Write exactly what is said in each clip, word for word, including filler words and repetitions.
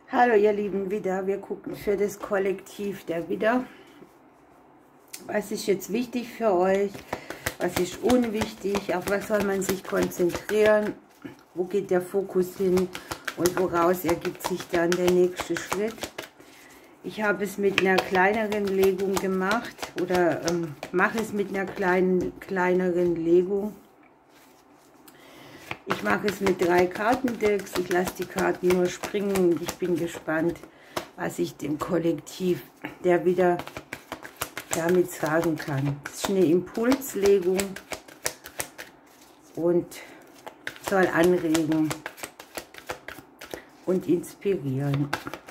Hallo ihr lieben Widder, wir gucken für das Kollektiv der Widder. Was ist jetzt wichtig für euch? Was ist unwichtig? Auf was soll man sich konzentrieren? Wo geht der Fokus hin? Und woraus ergibt sich dann der nächste Schritt? Ich habe es mit einer kleineren Legung gemacht oder ähm, mache es mit einer kleinen, kleineren Legung. Ich mache es mit drei Kartendecks, ich lasse die Karten nur springen und ich bin gespannt, was ich dem Kollektiv der Widder damit sagen kann. Es ist eine Impulslegung und soll anregen und inspirieren.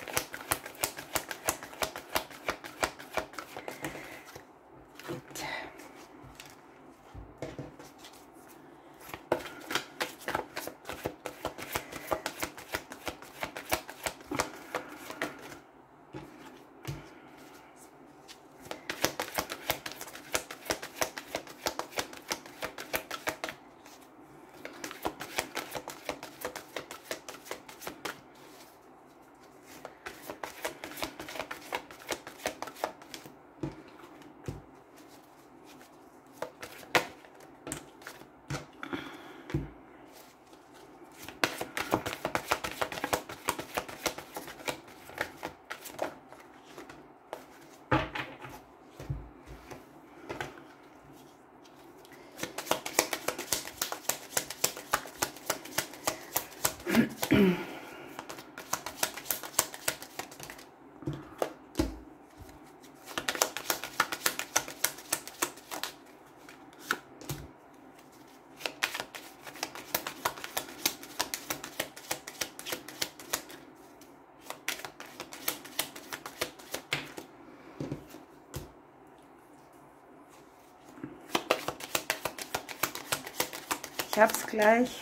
Ich habe es gleich.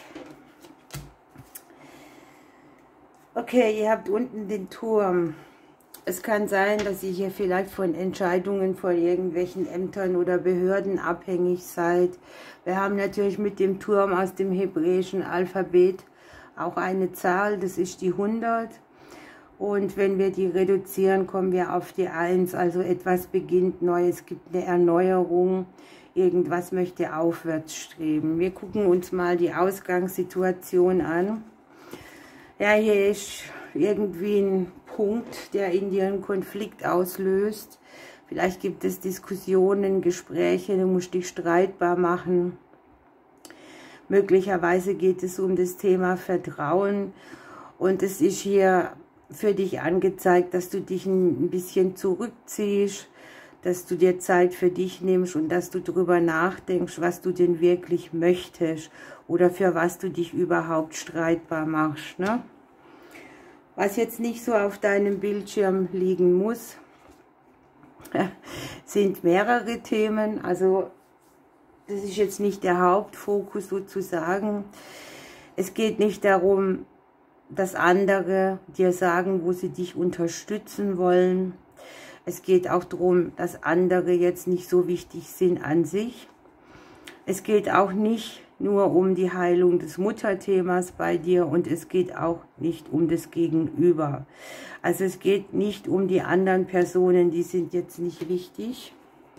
Okay, ihr habt unten den Turm. Es kann sein, dass ihr hier vielleicht von Entscheidungen von irgendwelchen Ämtern oder Behörden abhängig seid. Wir haben natürlich mit dem Turm aus dem hebräischen Alphabet auch eine Zahl, das ist die hundert. Und wenn wir die reduzieren, kommen wir auf die eins. Also etwas beginnt neu, es gibt eine Erneuerung. Irgendwas möchte aufwärts streben. Wir gucken uns mal die Ausgangssituation an. Ja, hier ist irgendwie ein Punkt, der in dir einen Konflikt auslöst. Vielleicht gibt es Diskussionen, Gespräche, du musst dich streitbar machen. Möglicherweise geht es um das Thema Vertrauen. Und es ist hier für dich angezeigt, dass du dich ein bisschen zurückziehst, dass du dir Zeit für dich nimmst und dass du darüber nachdenkst, was du denn wirklich möchtest oder für was du dich überhaupt streitbar machst, ne? Was jetzt nicht so auf deinem Bildschirm liegen muss, sind mehrere Themen. Also das ist jetzt nicht der Hauptfokus sozusagen. Es geht nicht darum, dass andere dir sagen, wo sie dich unterstützen wollen. Es geht auch darum, dass andere jetzt nicht so wichtig sind an sich. Es geht auch nicht nur um die Heilung des Mutterthemas bei dir und es geht auch nicht um das Gegenüber. Also es geht nicht um die anderen Personen, die sind jetzt nicht wichtig.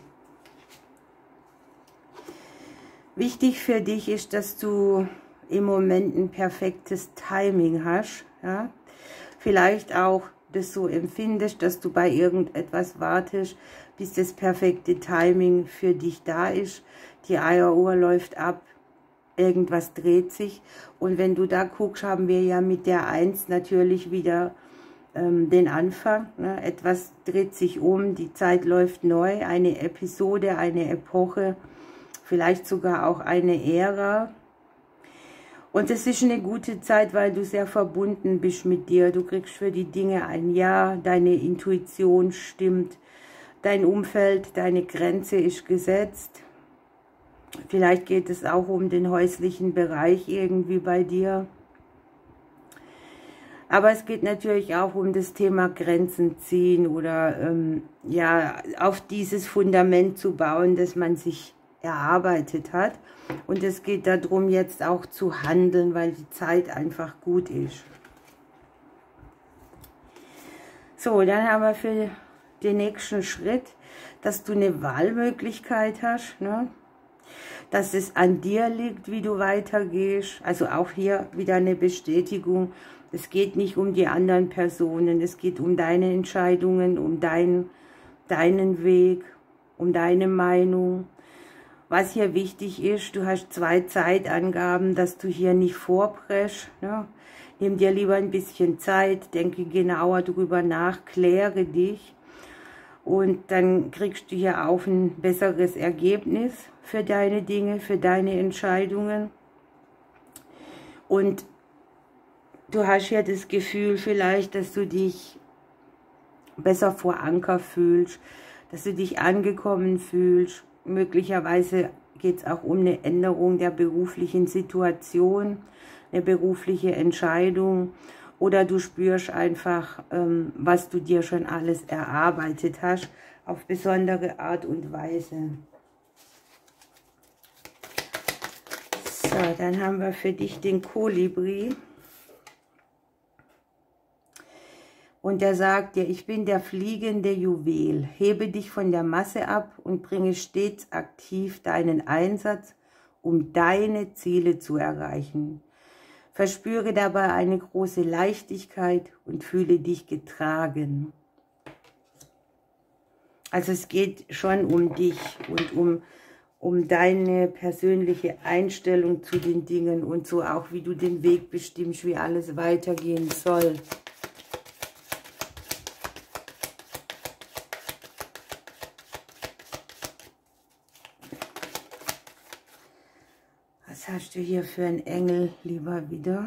Wichtig für dich ist, dass du im Moment ein perfektes Timing hast. Ja? Vielleicht auch das so empfindest, dass du bei irgendetwas wartest, bis das perfekte Timing für dich da ist. Die Eieruhr läuft ab, irgendwas dreht sich. Und wenn du da guckst, haben wir ja mit der eins natürlich wieder ähm, den Anfang. Ne? Etwas dreht sich um, die Zeit läuft neu, eine Episode, eine Epoche, vielleicht sogar auch eine Ära. Und es ist eine gute Zeit, weil du sehr verbunden bist mit dir. Du kriegst für die Dinge ein Ja, deine Intuition stimmt, dein Umfeld, deine Grenze ist gesetzt. Vielleicht geht es auch um den häuslichen Bereich irgendwie bei dir. Aber es geht natürlich auch um das Thema Grenzen ziehen oder ähm, ja, auf dieses Fundament zu bauen, das man sich erarbeitet hat. Und es geht darum, jetzt auch zu handeln, weil die Zeit einfach gut ist. So, dann haben wir für den nächsten Schritt, dass du eine Wahlmöglichkeit hast, ne? Dass es an dir liegt, wie du weitergehst. Also auch hier wieder eine Bestätigung. Es geht nicht um die anderen Personen, es geht um deine Entscheidungen, um dein, deinen Weg, um deine Meinung. Was hier wichtig ist, du hast zwei Zeitangaben, dass du hier nicht vorpreschst, ne? Nimm dir lieber ein bisschen Zeit, denke genauer darüber nach, kläre dich und dann kriegst du hier auch ein besseres Ergebnis für deine Dinge, für deine Entscheidungen. Und du hast ja das Gefühl vielleicht, dass du dich besser vor Anker fühlst, dass du dich angekommen fühlst. Möglicherweise geht es auch um eine Änderung der beruflichen Situation, eine berufliche Entscheidung, oder du spürst einfach, ähm, was du dir schon alles erarbeitet hast, auf besondere Art und Weise. So, dann haben wir für dich den Kolibri. Und er sagt dir, ich bin der fliegende Juwel, hebe dich von der Masse ab und bringe stets aktiv deinen Einsatz, um deine Ziele zu erreichen. Verspüre dabei eine große Leichtigkeit und fühle dich getragen. Also es geht schon um dich und um, um deine persönliche Einstellung zu den Dingen und so auch, wie du den Weg bestimmst, wie alles weitergehen soll. Was hast du hier für einen Engel, lieber Widder?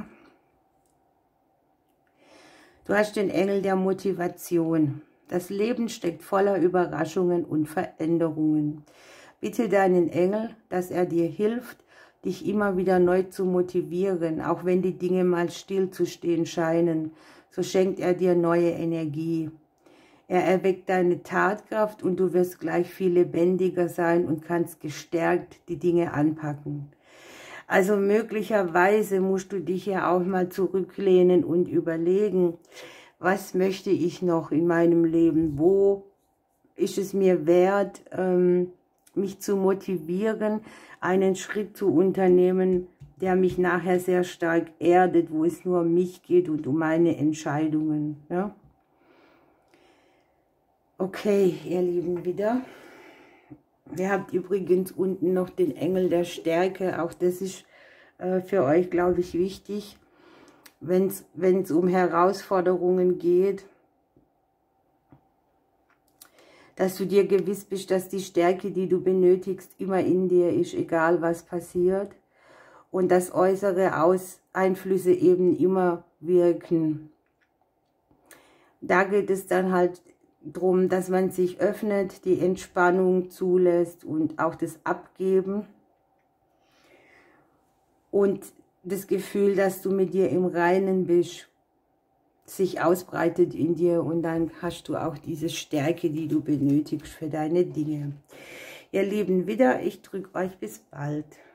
Du hast den Engel der Motivation. Das Leben steckt voller Überraschungen und Veränderungen. Bitte deinen Engel, dass er dir hilft, dich immer wieder neu zu motivieren, auch wenn die Dinge mal stillzustehen scheinen. So schenkt er dir neue Energie. Er erweckt deine Tatkraft und du wirst gleich viel lebendiger sein und kannst gestärkt die Dinge anpacken. Also möglicherweise musst du dich ja auch mal zurücklehnen und überlegen, was möchte ich noch in meinem Leben? Wo ist es mir wert, ähm, mich zu motivieren, einen Schritt zu unternehmen, der mich nachher sehr stark erdet, wo es nur um mich geht und um meine Entscheidungen. Ja? Okay, ihr Lieben, wieder. Ihr habt übrigens unten noch den Engel der Stärke. Auch das ist äh, für euch, glaube ich, wichtig, wenn es um Herausforderungen geht, dass du dir gewiss bist, dass die Stärke, die du benötigst, immer in dir ist, egal was passiert. Und dass äußere Aus Einflüsse eben immer wirken. Da geht es dann halt drum, dass man sich öffnet, die Entspannung zulässt und auch das Abgeben und das Gefühl, dass du mit dir im Reinen bist, sich ausbreitet in dir und dann hast du auch diese Stärke, die du benötigst für deine Dinge. Ihr Lieben, wieder, ich drücke euch bis bald.